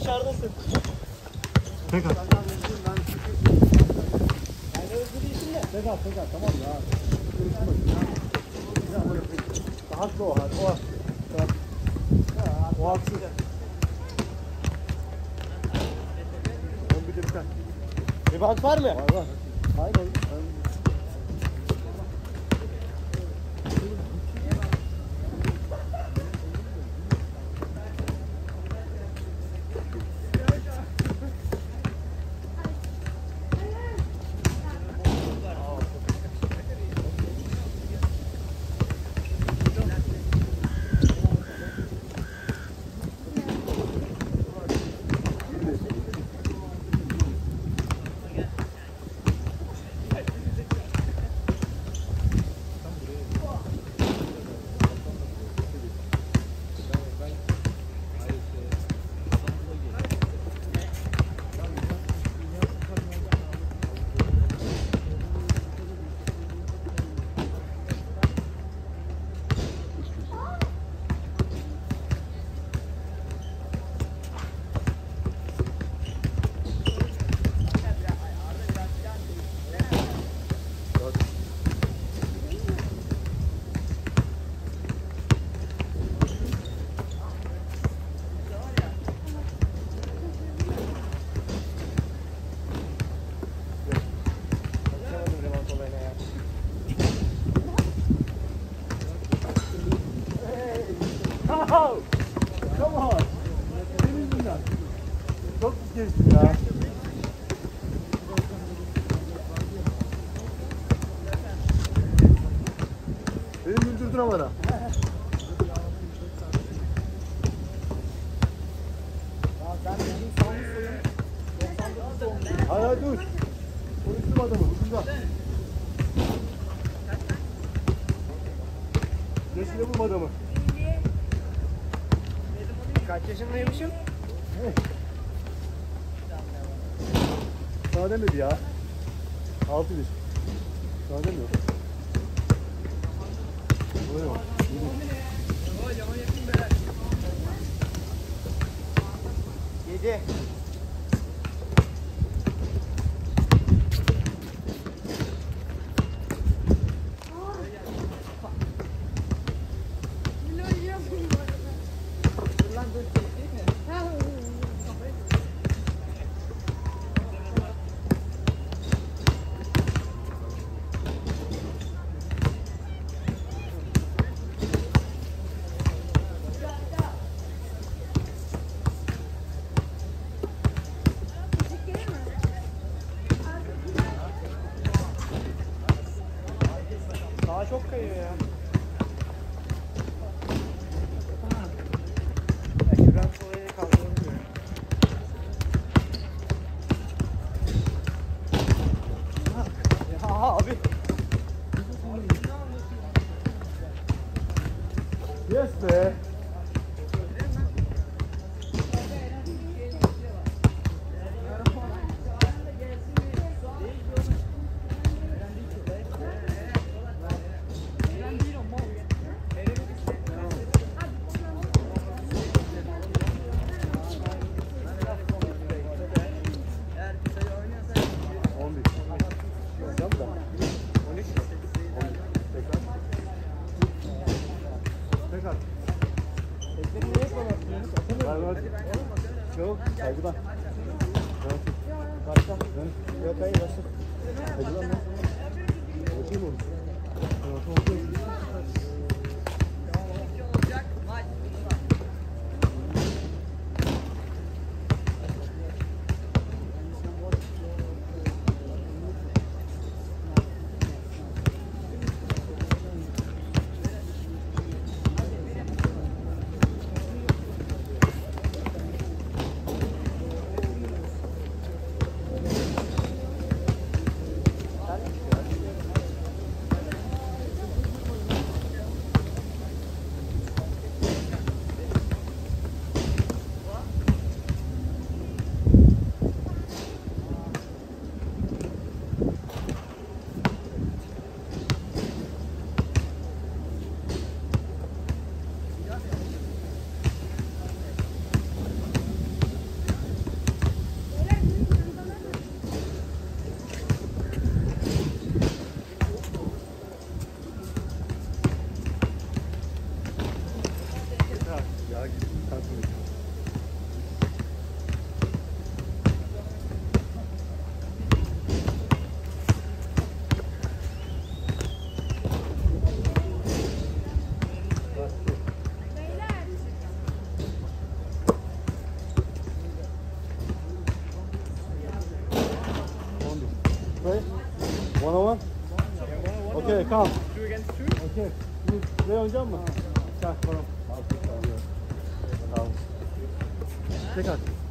dışarıdasın. Tek at. Tek at tamam ya. Haklı o hadi. O haksız. 11'de biter. Rebound var mı? Var. Aynen. Oh, come on. Senin yüzünden. Çok pis geçtin ya. Beni güldürdün ama da. Hayır dur. Konuştum adamı. Hızında. Geçine vurma adamı. Kaç yaşındaymışım? Sana demedi ya. 6-1. Sana demiyor. Buraya bak. Yedi. Daha çok kayıyor ya. Ekran solayı kaldırılmıyor. Ya abi. Yes be. Yok, saygıdan. Başka? Yok, hayır, nasıl? Saygıdan mı? Bakayım onu. Kalkın. Play? 1-on-1? Okay, come. 2 against 2? Okay. Play oynayacak mısın? Gel, tamam. Al, al. Tek at.